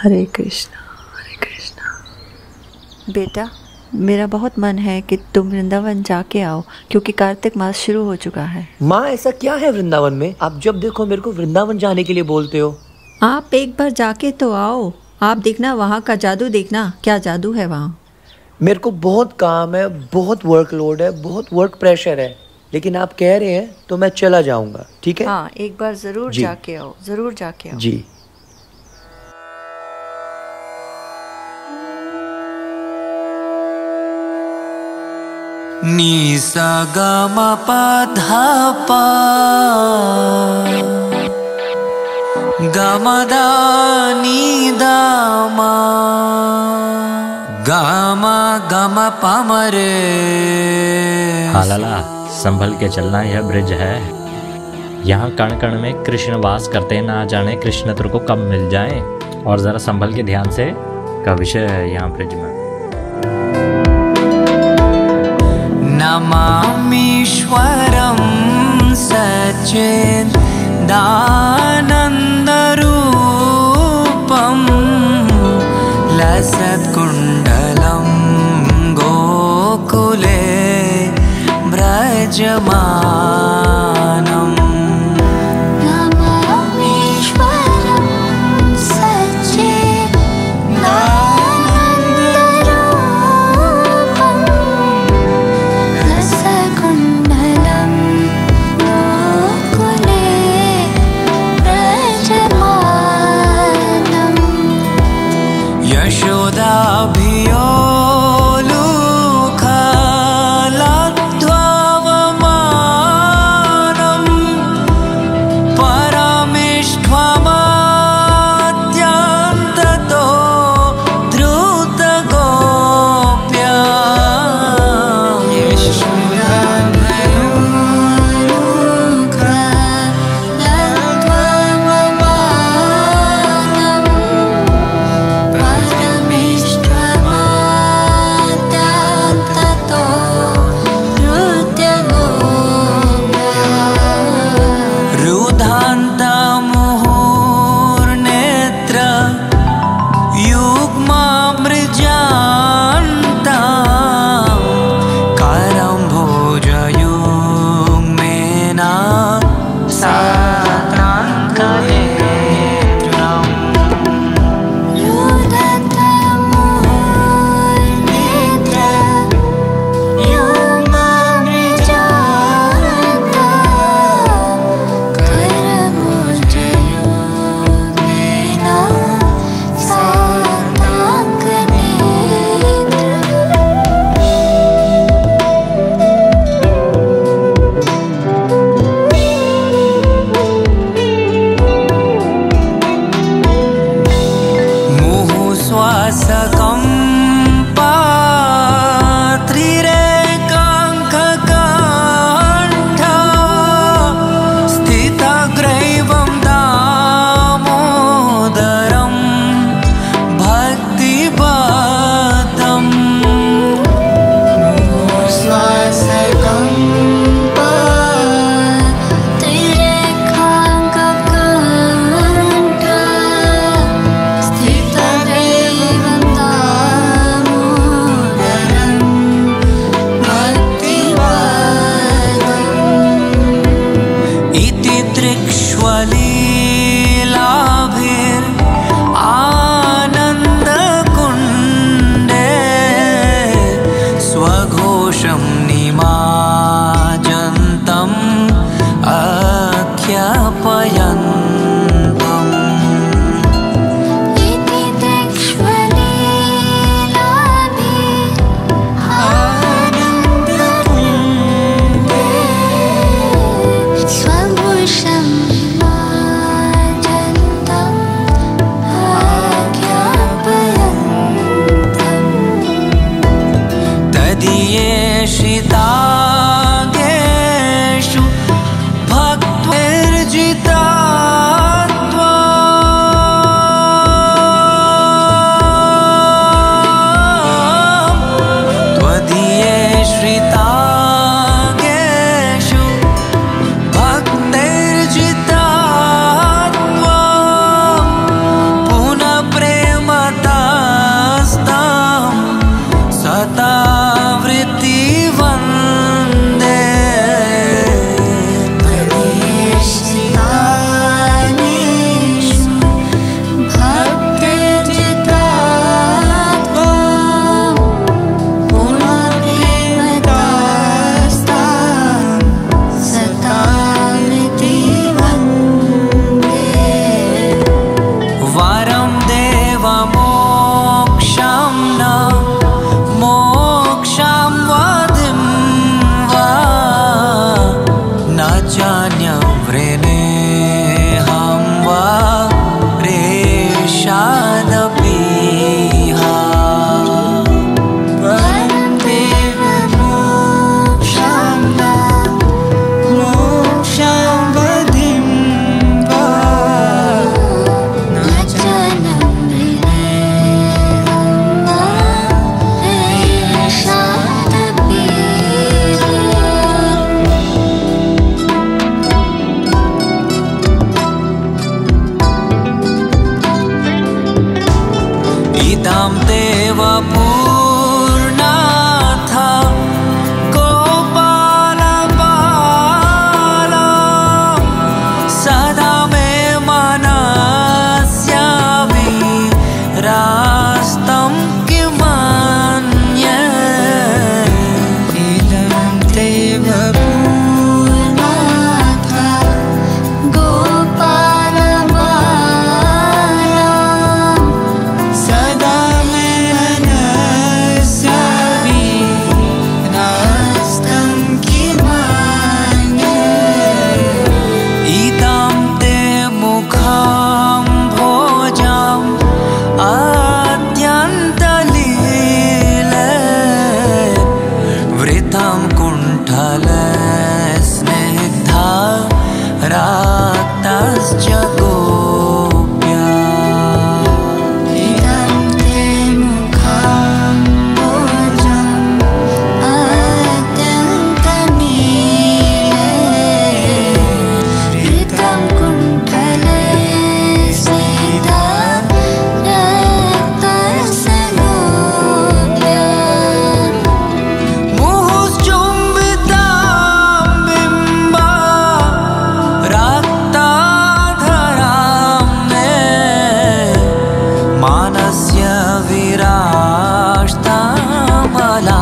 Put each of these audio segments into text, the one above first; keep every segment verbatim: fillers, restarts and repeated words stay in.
हरे कृष्णा हरे कृष्णा। बेटा, मेरा बहुत मन है कि तुम वृंदावन जाके आओ, क्योंकि कार्तिक मास शुरू हो चुका है। माँ, ऐसा क्या है वृंदावन में? आप जब देखो मेरे को वृंदावन जाने के लिए बोलते हो। आप एक बार जाके तो आओ। आप देखना, वहाँ का जादू देखना, क्या जादू है वहाँ। मेरे को बहुत काम है, बहुत वर्कलोड है, बहुत वर्क प्रेशर है, लेकिन आप कह रहे हैं तो मैं चला जाऊंगा। ठीक है? हाँ, एक बार जरूर जाके आओ, जरूर जाके आओ। जी। नी सा गा मा पा धा पा गा मा दा नी दा मा गा मा गा मा पा मा रे। हाँ लाला, संभल के चलना, यह ब्रिज है। यहाँ कण कण में कृष्ण वास करते, ना जाने कृष्ण तेरे को कब मिल जाए। और जरा संभल के ध्यान से का विषय है यहाँ ब्रिज में। नमामीश्वरं सच्चिदानन्दरूपं लसत्कुण्डलं गोकुले व्रजमानम्। प्रेम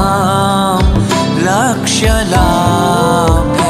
लक्ष्य लाभे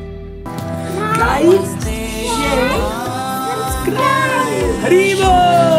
हरी बोल।